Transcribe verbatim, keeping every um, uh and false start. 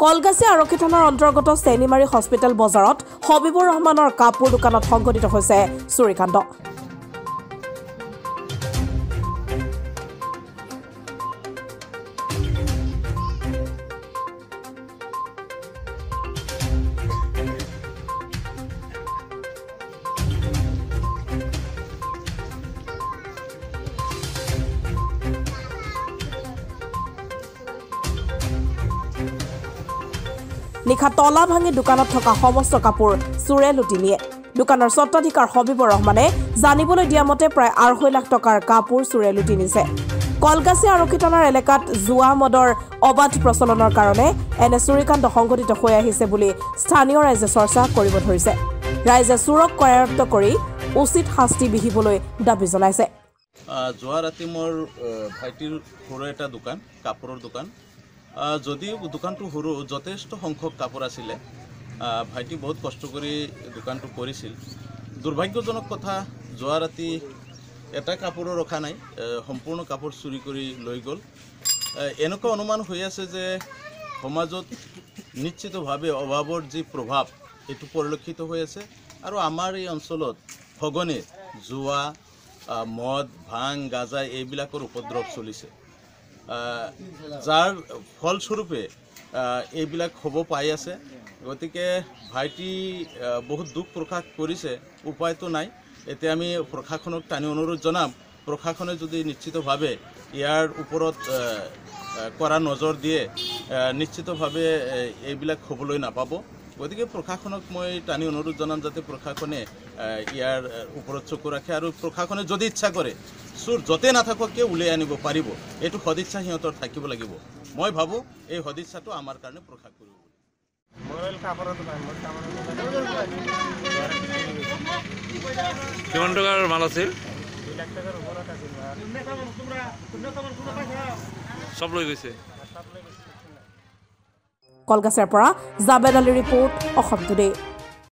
কলগাছি আৰক্ষী থানাৰ অন্তৰ্গত চেনিমাৰী হস্পিটেল বজাৰত হবিবুৰ ৰহমানৰ কাপোৰ দোকানত সংঘটিত হৈছে চুৰিকাণ্ড। নিশা তলা ভাঙি দোকানত থকা সমস্ত কাপোৰ চুৰে লুটি নিয়ে। দোকানৰ স্বত্বাধিকাৰ হবিবুৰ ৰহমানে জানিবলৈ দিয়া মতে প্ৰায় আঢ়ৈ লাখ টকাৰ কাপোৰ চুৰে লুটি নিছে। কলগাছি আৰক্ষী থানাৰ এলেকাত জুৱা মদৰ অবাধ প্ৰচলনৰ কাৰণে এনে চুৰিকাণ্ড সংঘটিত হৈ আহিছে বুলি স্থানীয় ৰাইজে চৰ্চা কৰিব ধৰিছে। ৰাইজে চুৰক কৰায়ত্ব কৰি উচিত শাস্তি বিহিবলৈ দাবী জনাইছে। যোৱা ৰাতি মোৰ ভাইটিৰ সৰু এটা দোকান, কাপোৰৰ দোকান। যদিও দোকানটো সৰু, যথেষ্ট সংখ্যক কাপোৰ আছিলে। ভাইটি বহুত কষ্ট কৰি দোকানটো কৰিছিল। দুৰ্ভাগ্যজনক কথা, যোৱা ৰাতি এটা কাপোৰো ৰখা নাই, সম্পূৰ্ণ কাপোৰ চুৰি কৰি লৈ গ'ল। এনেকুৱা অনুমান হৈ আছে যে সমাজত নিশ্চিতভাৱে অভাৱৰ যি প্ৰভাৱ এইটো পৰিলক্ষিত হৈ আছে আৰু আমাৰ এই অঞ্চলত সঘনে জুৱা, মদ, ভাং, গাঁজা এইবিলাকৰ উপদ্ৰৱ চলিছে। যাৰ ফলস্বৰূপে এইবিলাক হ'ব পাই আছে। গতিকে ভাইটি বহুত দুখ প্ৰকাশ কৰিছে, উপায়তো নাই। এতিয়া আমি প্ৰশাসনক টানি অনুৰোধ জনাম, প্ৰশাসনে যদি নিশ্চিতভাৱে ইয়াৰ ওপৰত কৰা নজৰ দিয়ে নিশ্চিতভাৱে এইবিলাক হ'বলৈ নাপাব। গতিকে প্ৰশাসনক মই টানি অনুৰোধ জনাম যাতে প্ৰশাসনে ইয়াৰ ওপৰত চকু ৰাখে আৰু প্ৰশাসনে যদি ইচ্ছা কৰে চোৰ য'তে নাথাকক কিয় উলিয়াই আনিব পাৰিব। এইটো সদিচ্ছা সিহঁতৰ থাকিব লাগিব। মই ভাবোঁ এই সদিচ্ছাটো আমাৰ কাৰণে প্ৰকাশ কৰিব। কিমান টকাৰ মাল আছিল? চব লৈ গৈছে। কলগাছিৰ পৰা জাবেদ আলীৰ ৰিপৰ্ট, অসম টুডে।